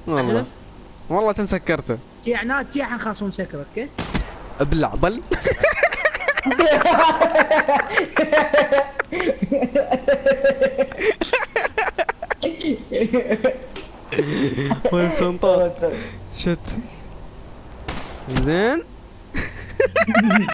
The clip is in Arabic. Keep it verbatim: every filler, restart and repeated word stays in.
والله والله تنسكرته. تي عناد تي حنخاص مسكر اوكي. ابلع بل. وين الشنطة؟ شت زين.